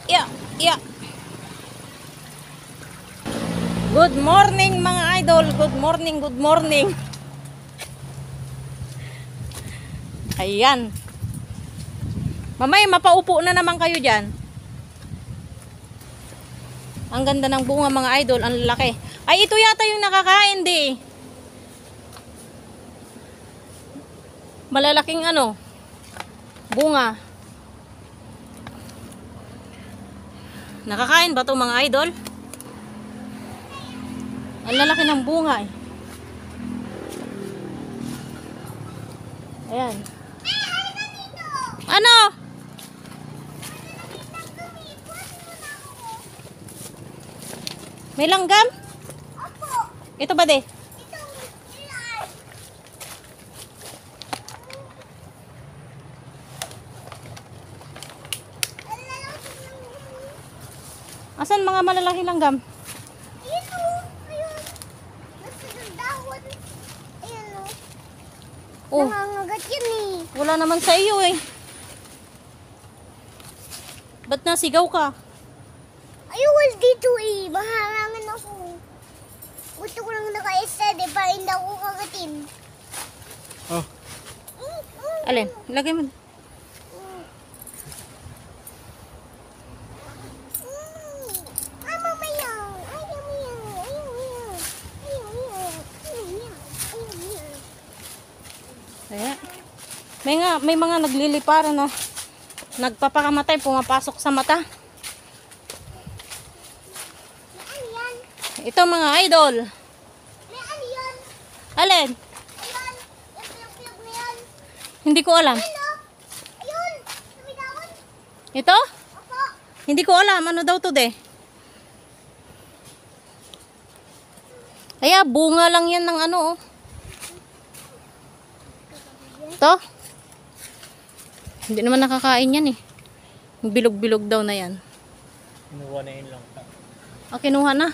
Yeah, yeah. Good morning mga idol. Good morning, good morning. Ayan. Mamaya mapaupo na naman kayo dyan. Ang ganda ng bunga mga idol. Ang laki. Ay, ito yata yung nakakain di. Malalaking ano. Bunga. Nakakain ba ito mga idol? Ang lalaki ng bunga eh. Ayan. Ano? May langgam? Ito ba de? Asan mga malalaki langgam? Oh, Nangangagat yan eh. wala naman sa iyo eh. Ba't nasigaw ka? Ayun dito eh. Maharangan ako. Gusto ko lang naka-steady para hindi ako kagatin. Oh, Alin? Lagay mo. Mamaya. Ayaw mo yan. Ayaw mo yan. Ayaw mo yan. Ayaw mo yan. Ayaw mo yan. Ayan. May mga nagliliparan na nagpapakamatay, pumapasok sa mata. May ano yan? Ito mga idol. May ano yan? Alin? Ayan. Yung pilog-pilog na yan. Hindi ko alam. Ano? Ayun. May dahon. Ito? Opo. Hindi ko alam. Ano daw to de? Kaya bunga lang yan ng ano oh. Ito? Hindi naman nakakain yan eh. Bilog-bilog daw na yan. kinuha na yun lang. O, kinuha na.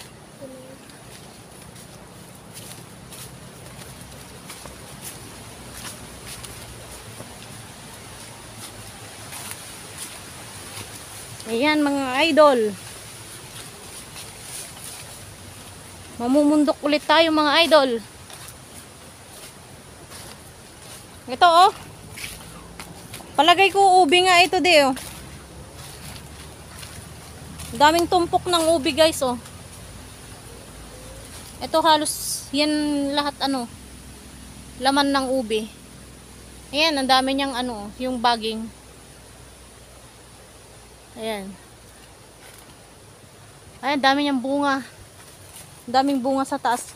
Ayan mga idol. Mamumundok ulit tayo mga idol. Ito oh. Palagay ko ubi nga ito di oh. Daming tumpok ng ubi guys oh. Ito halos yan lahat ano. Laman ng ubi. Ayan, ang dami niyang ano, yung baging. Ayan. Ayan, dami niyang bunga. Daming bunga sa taas.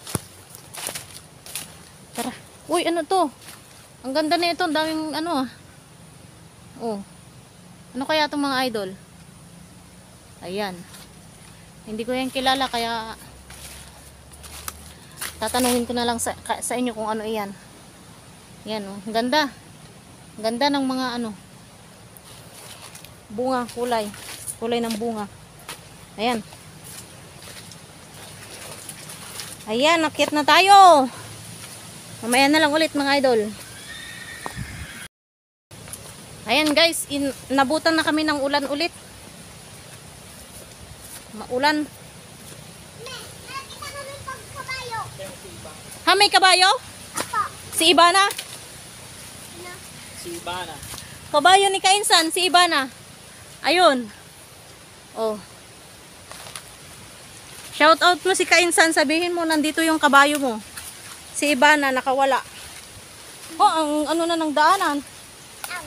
Tara. Uy, ano to? Ang ganda na ito. Daming ano ah. Oh. Ano kaya itong mga idol? Ayan. Hindi ko yan kilala kaya tatanungin ko na lang sa inyo kung ano iyan. Ayan oh. Ang ganda. Ang ganda ng mga ano. Bunga, kulay. Kulay ng bunga. Ayan. Ayan, nakyat na tayo. Mamaya na lang ulit mga idol. Ayan guys, nabutan na kami ng ulan ulit. Maulan. Nakita namin pagkabayo. Ha, may kabayo? Apo. Si Ibana? Ano? Si Ibana. Kabayo ni Kainsan, si Ibana. Ayun. Oh. Shout out mo si Kainsan, sabihin mo nandito yung kabayo mo. Si Ibana nakawala. Oh, ang ano na ng daanan. Ang.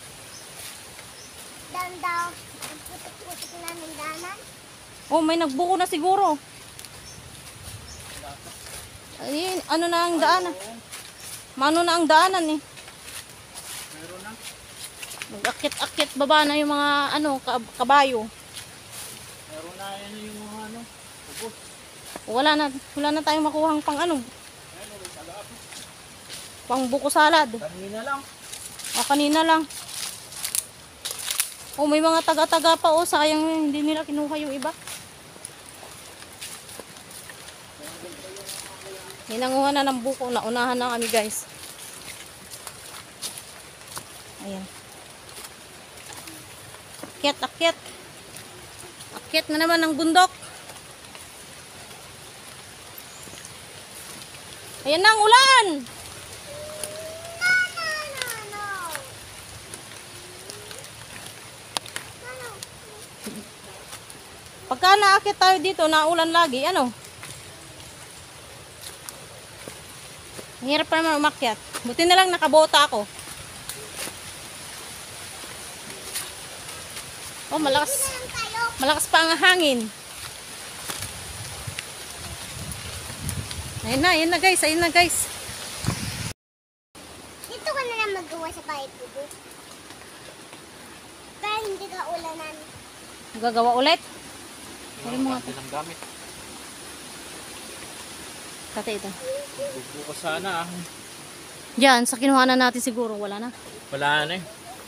Dan daw. Ang putik-putik na ng danan. Oh, may nagbuko na siguro. Ayun, ano na ang daanan? Mano na ang daanan eh. Meron na. Nag-akit-akit baba na yung mga ano, kabayo. Meron na yan yung mga ano. Ubos. Wala na tayong makuhang pang ano, Ayun, may salap. pang buko salad. Kanina lang. O kanina lang. O may mga taga-taga pa o sayang hindi nila kinuha yung iba. Hinanguha na ng buko, naunahan na kami guys. Ayan. Akyat, akyat. Akyat na naman ng bundok. Ayan na ang ulan. Pagka naakyat tayo dito, naulan lagi, ano? Mahirap pa naman umakyat. Buti na lang nakabota ako. Oh, malakas. Malakas pa ang hangin. Ayun na guys, ayun na guys. Dito ka na lang magawa sa bahay ko. Para hindi ka ulanan. Gagawa ulit. Sabi mo nga. Ng gamit. Kate ito. Bukas sana ah. Diyan, sa kinuhanan natin siguro, wala na. Wala na eh.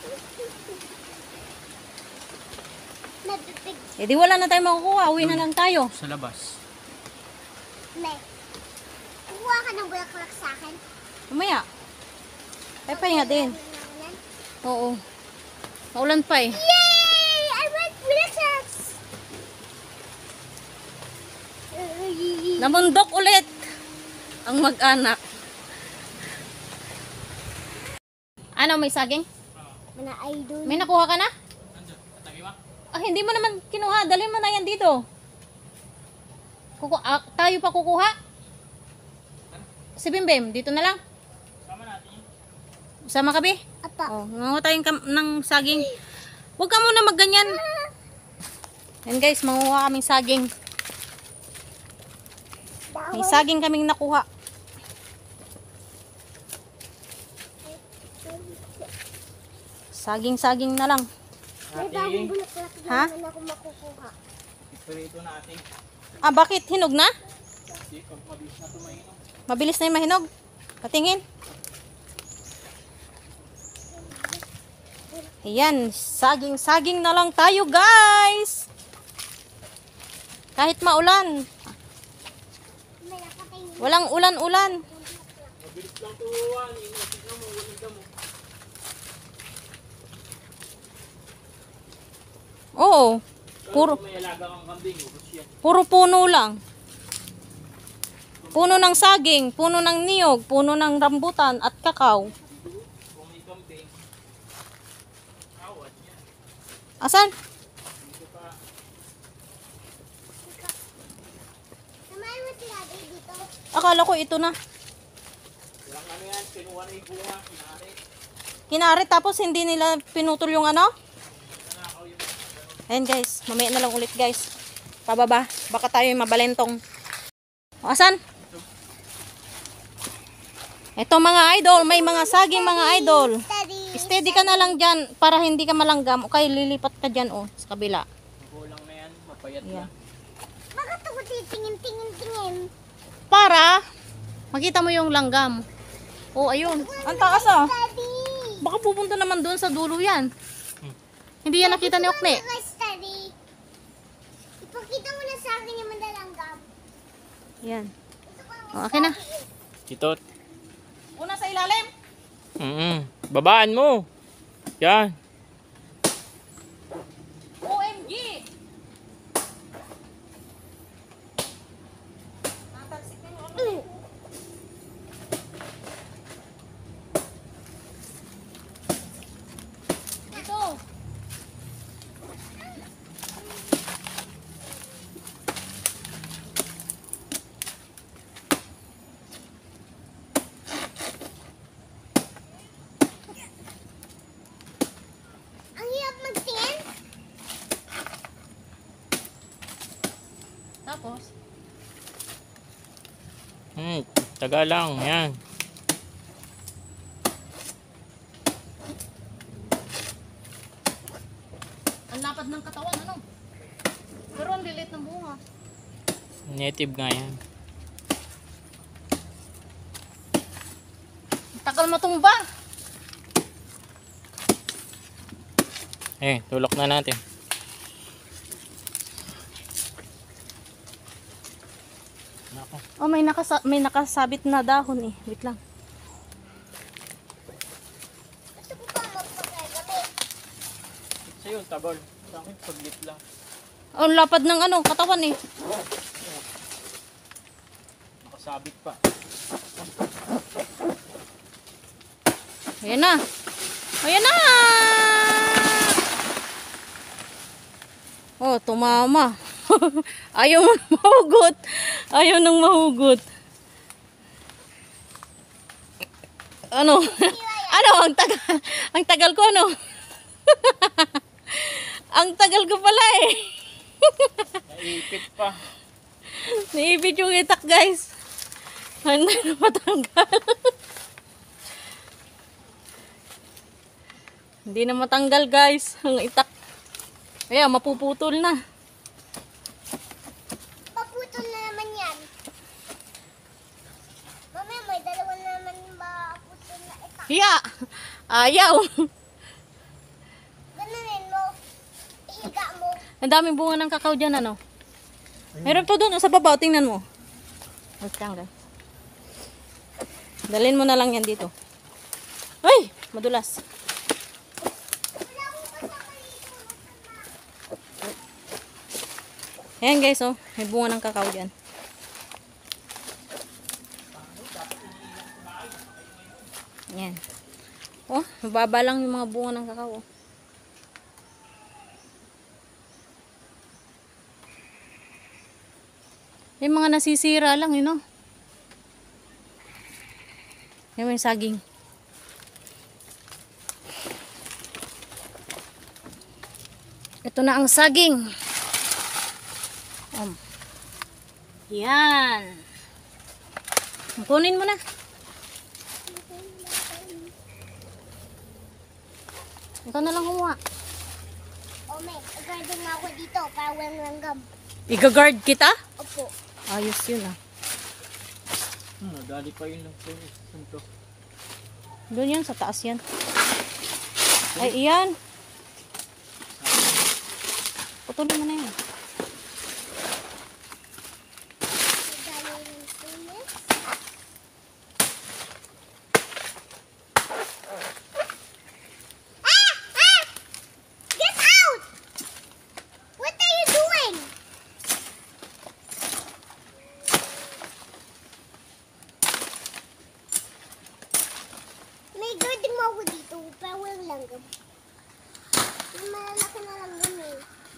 Nabibig. Eh di wala na tayo makukuha, uwi na lang tayo. Sa labas. Me. Kuha ka ng bulaklak sa akin. Mamaya. Ay, pahinga din. Oo. Maulan pa eh. Yay! I want bulaklaks! Namundok ulit ang mag-anak. Ano, may saging? Mana idol. May nakuha ka na? Katabi ba? Ah, hindi mo naman kinuha. Dali mo na yan dito. Tayo pa kukuha? Si Bimbim, dito na lang. Sama natin yun. Sama ka, Bi? Apa. Oh, manguha tayo ng saging. Huwag ka muna magganyan. Yan guys, manguha kaming saging. May saging kaming nakuha. Saging-saging na lang. May bagong bulaklak na Ha? naman ako makukuha. Ispirito natin. Ah, bakit? Hinog na? Kasi pag mabilis na tumahinom. Mabilis na yung mahinog. Patingin. Ayan, saging-saging na lang tayo guys. Kahit maulan. May nakatay. Walang ulan-ulan. Mabilis lang tuwan. Tingnan mo, walang damo. Oo. Puro, May alaga kang kambing. Ubus yan. puro puno lang. Puno ng saging, puno ng niyog, puno ng rambutan at kakao. Kung may kambing, awat yan. Asan? Dito pa. Samahan mo sila dito. Akala ko ito na. Walang ano yan. Kinuha na yung bunga. Kinari. Kinari tapos hindi nila pinutol yung ano? Nanakaw yung Ayan guys, mamaya na lang ulit guys. Pababa, baka tayo mabalentong. O, asan? Ito mga idol, may mga saging mga idol. Steady. Steady ka na lang dyan para hindi ka malanggam. Okay, lilipat ka dyan sa kabila. kulang na yan. Mapayat Ayan. na. Bakit ako titingin-tingin-tingin? Para makita mo yung langgam. Oh, ayun. Ang taas ah. Steady. Baka pupunta naman doon sa dulo yan. Hindi yan nakita ni Okne. Steady. Ipakita mo na sa akin yung mandalanggam. Yan. O, akin na. Ito. Una sa ilalim. Babaan mo. Yan. OMG! Natalsik na yung ano. Dito. Ang hirap magtingin. Tapos, Taga lang. Yan. ang lapad ng katawan, ano? Pero ang lilit ng bunga. Native nga yan. Tagal matumba. Tulok na natin. Nako. Oh, may nakasabit na dahon eh. Wait lang. Gusto ko pa magpagagabi. Sa'yo, tabol. Sa akin, saglit lang. Oh, ang lapad ng ano, katawan eh. Nakasabit pa. Ayan na. Ayan na! Oh, tumama. Ayaw mo nang mahugot. Ayaw nang mahugot. Ano? Ano? Ang tagal ko, ano? Ang tagal ko pala eh. Naipit pa. Naipit yung itak, guys. Hindi na matanggal. Hindi na matanggal, guys. Ang itak. Kaya, mapuputol na. Paputol na naman yan. Mamaya may dalawa na naman yung maputol na itak. Hiya! Ayaw! Ganunin mo. Ihiga mo. Ang daming bunga ng kakao dyan, ano? Meron pa doon, sa baba, tingnan mo. Wait lang, guys. Dalhin mo na lang yan dito. Ay! Madulas. Wala akong kasama dito. Ayan, guys, oh. May bunga ng kakao dyan. Ayan. Oh, mababa lang yung mga bunga ng kakao. Oh. Yung mga nasisira lang, yun, oh. Yan yung saging. Ito na ang saging. Yan. Kunin mo na. Ikaw na lang kumuha. O may, agardin nga ako dito para walang langgam. Iga-guard kita? Opo. Ayos yun, ah. Nadali pa yun lang po. Ito. Doon yan, sa taas yan. Ay, iyan. Putulin mo na yan. Get out! What are you doing? May garding mo ako dito para walang langgam. Yung malalaki na langgam eh.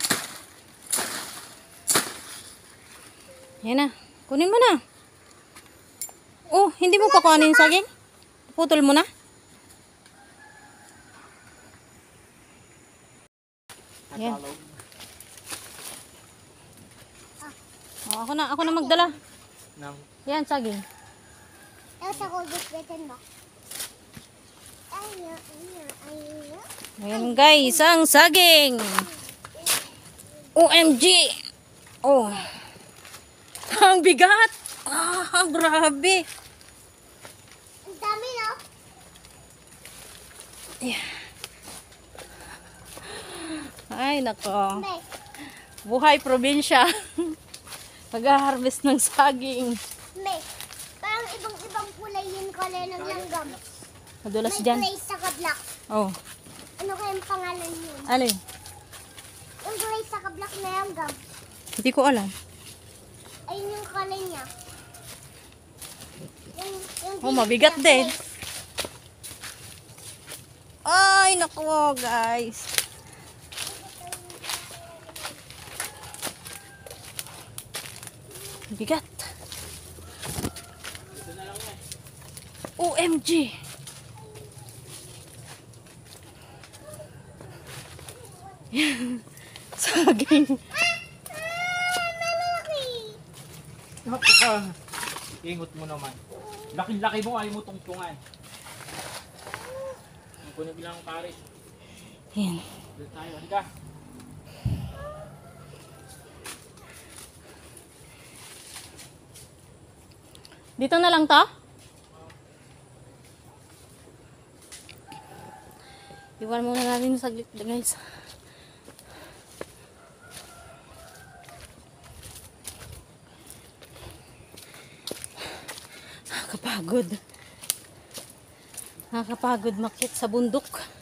Yan na. Kunin mo na. Oh, hindi mo pa kuhanin yung saging? Putol mo na? Yan. Natalaw. Oh, ako na magdala. Nang Yan, saging. Tapos ako guspitin ba? Ayun. Ayan, guys, ang saging. OMG. Oh. Ang bigat. Ah, grabe. Ang dami no? Ay, nako. May, Buhay probinsya. Pag-harvest ng saging. may. Parang ibang kulay yung kulay ng langgam. Madulas May dyan. kulay sa kablak. Oh. Ano kayang pangalan yun? Alin? Yung kulay sa kablak na langgam. Hindi ko alam. Ayun yung kulay niya. Yung Oh, mabigat niya, din. kulay. Ay, nako, guys. Bigat. OMG. Saging. Malaki. napaka. Ingot mo naman. Laki-laki mo, ayaw mo tungtungan. Ang kunig lang ang karit. Yan. Doon tayo, halika. Dito na lang to? Iwan muna natin saglit, guys. Nakakapagod. Nakakapagod makit sa bundok.